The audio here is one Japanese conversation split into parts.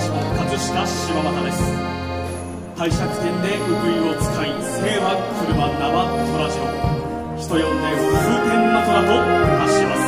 市の葛飾柴又です。帝釈天でウグイを使い、姓は車名は虎次郎、人呼んで風天の虎と発します。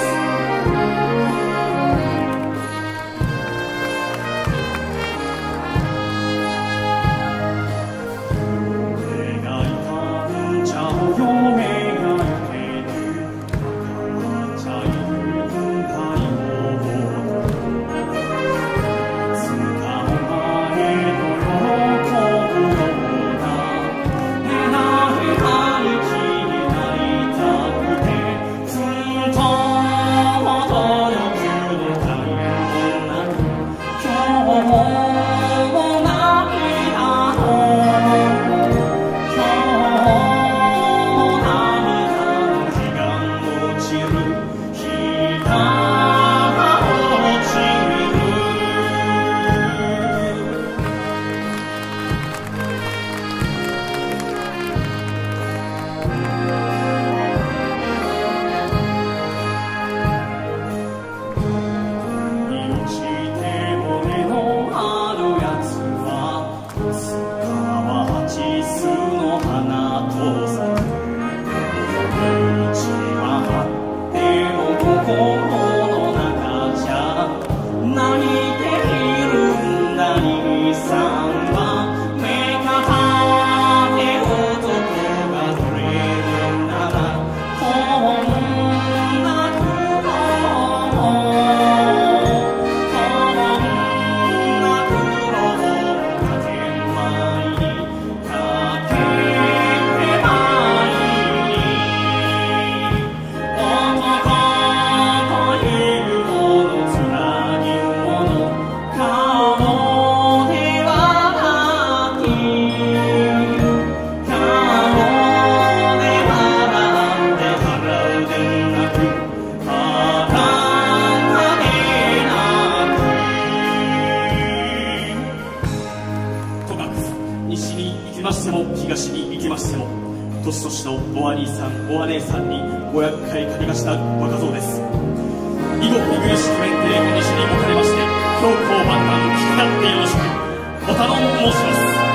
東に行きましても、年々のお兄さんお姉さんにご厄介かけがちな若造です。以後見苦しく面で西に向かれまして、標高万端聞き立ってよろしくお頼申します。